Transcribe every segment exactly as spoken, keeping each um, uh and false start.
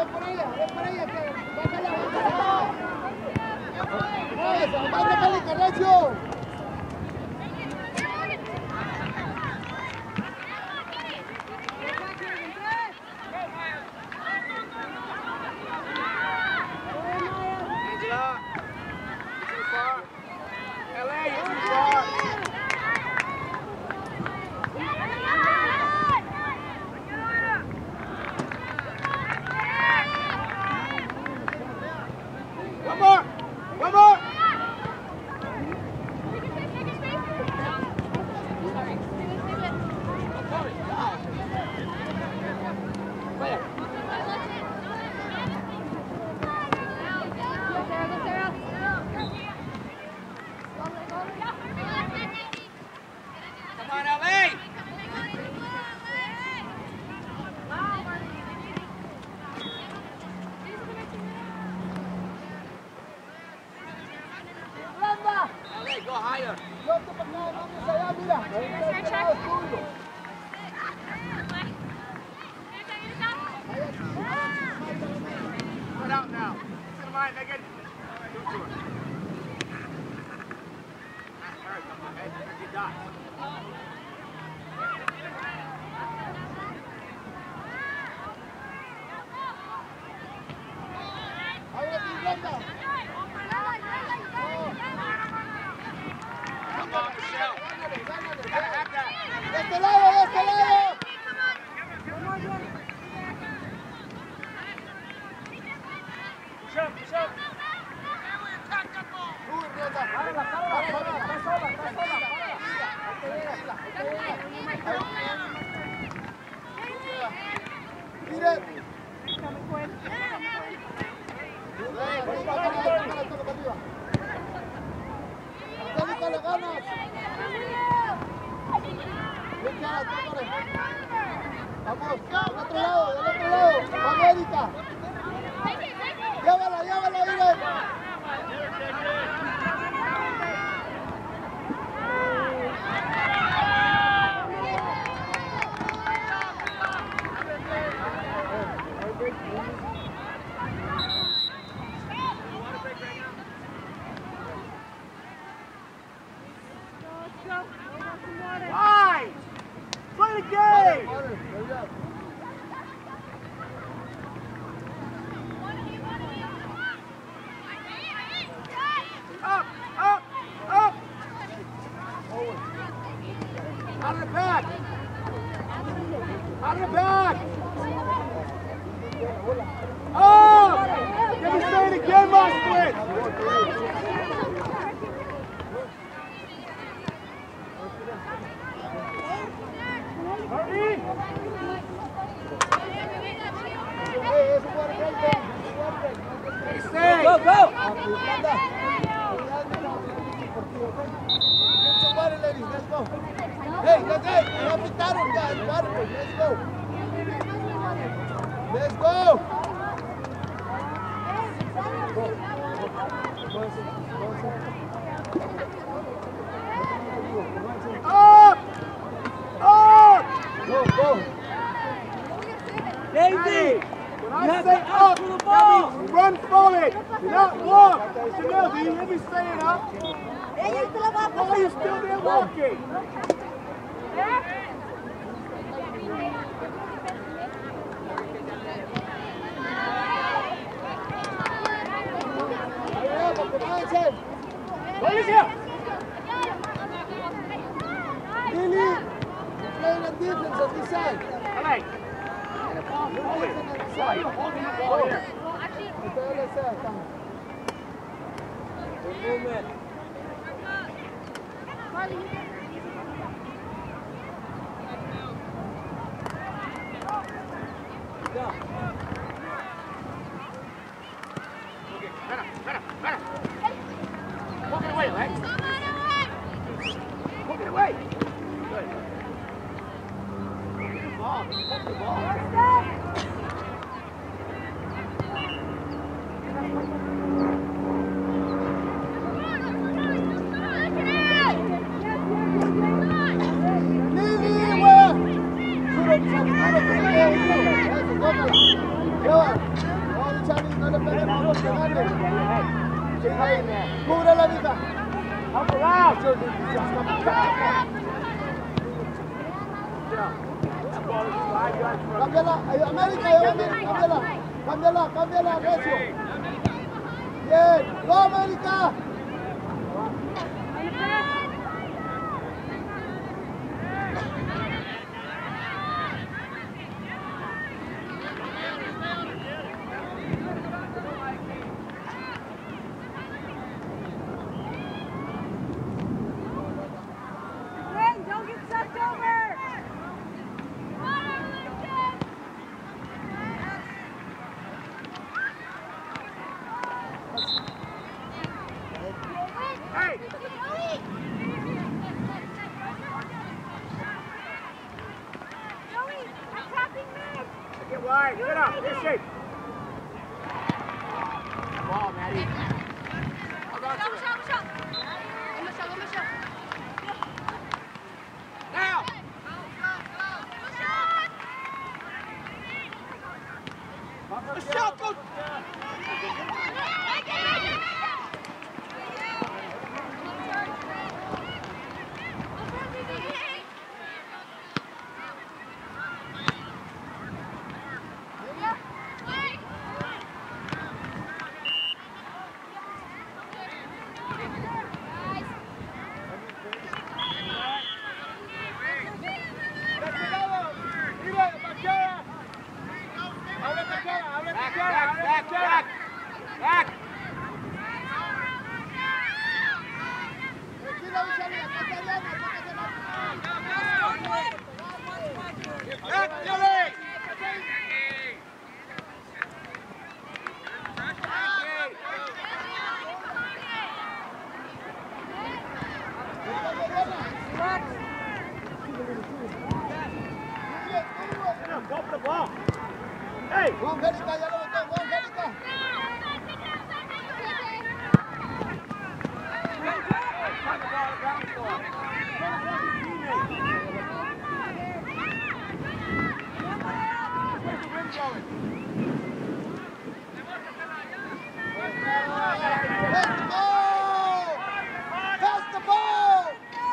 por ella, ven por ella, que bájala, bájala. Eso, manda Calica, Recio. Cúbrela, mija. Up around. Cámbiala, eh, América, eh, América, cámbiala. Cámbiala, cámbiala, Recio. Bien, go América. Get wide, get up, get shape. Ball, Maddie. Hold on to it. Now! Michelle, go! Go for the ball. Hey! Go América, ya lo botó, go América. Pass the ball! Pass the ball!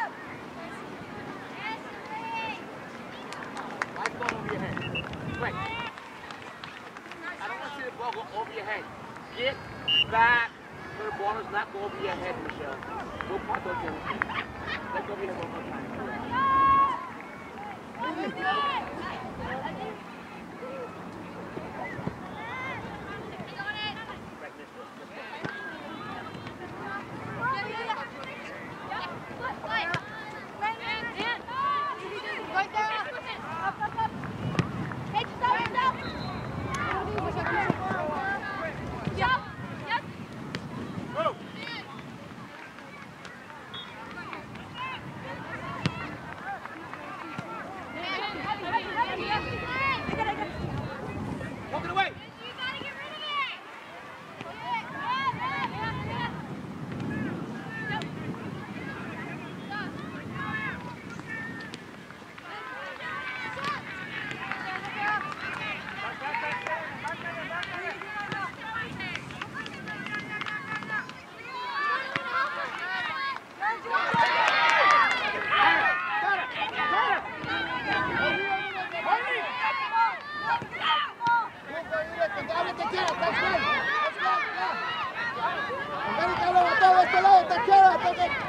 Line's going over your head. Wait. I don't want to see the ball go over your head. Get back so the ball does not go over your head, Michelle. Go part those things. Let's go over here one more time. Walk it away. América lo botó de este lado, te queda, te queda.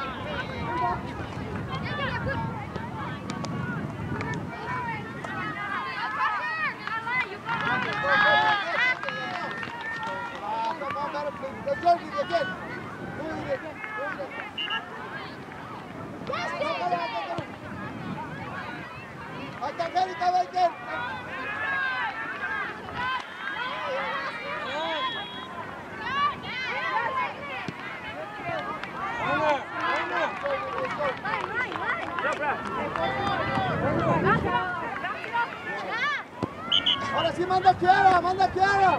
Hasta América, Baker. Ahora sí manda Kiara, manda Kiara.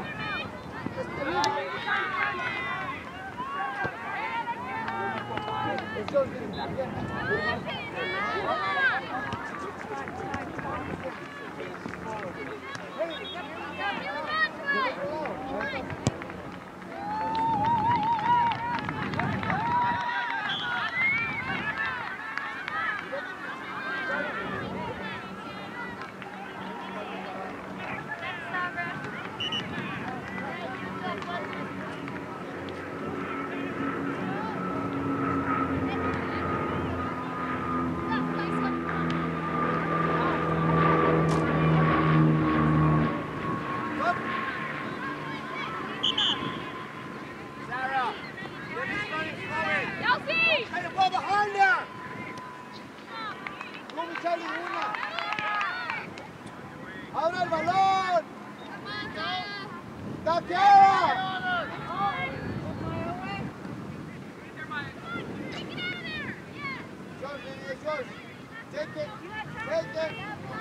¡Abre el balón! ¡Taquea! George, Lydia, George. Take it. Take it.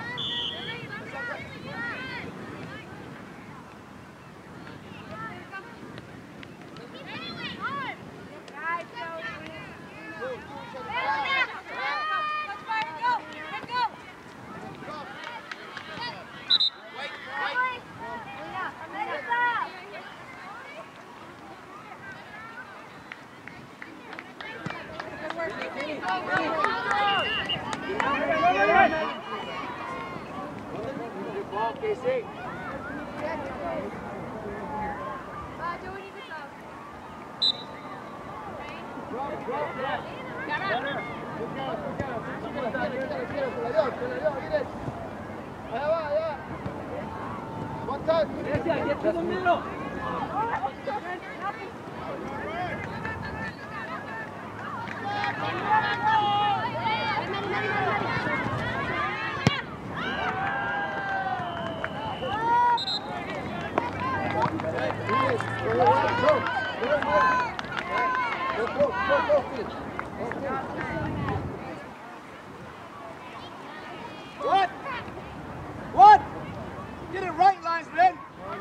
Good ball, K C. Allá va, allá. One touch. Get to the middle. What? What? Get it right, linesman.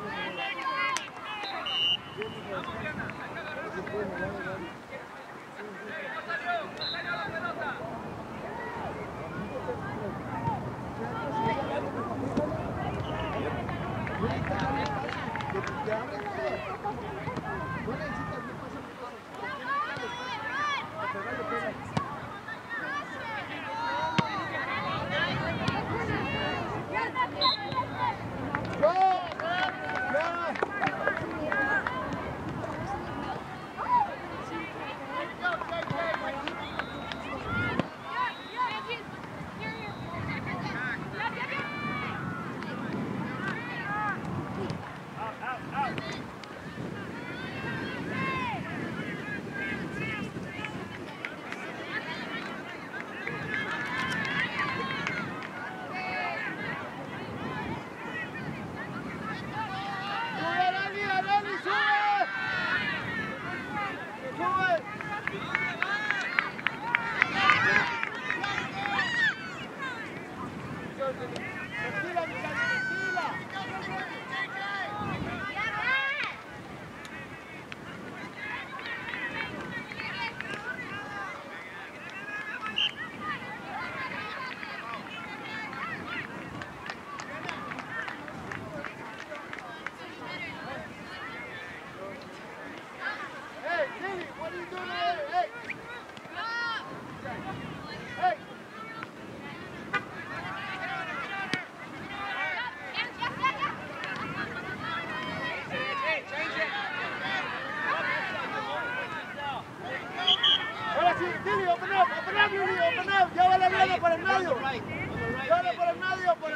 Llévala por el medio. Llévala por el medio. Por el...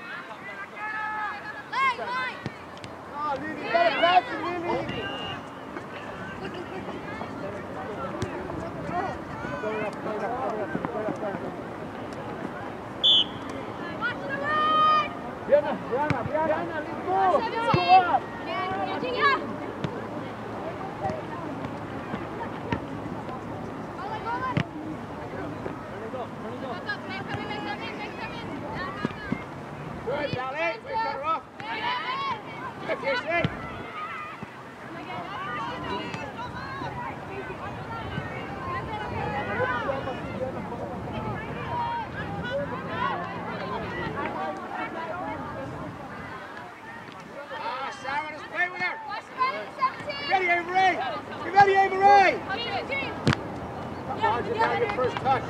No, Lili, better pass it, Lili. Diana, Diana, Diana, let's go. Let's go up. Good, Dolly. Wait, cut her off. Good, K C. Ah, Sarah, let's play with her. Get ready, Avery. Get ready, Avery. Come on, you got your first touch.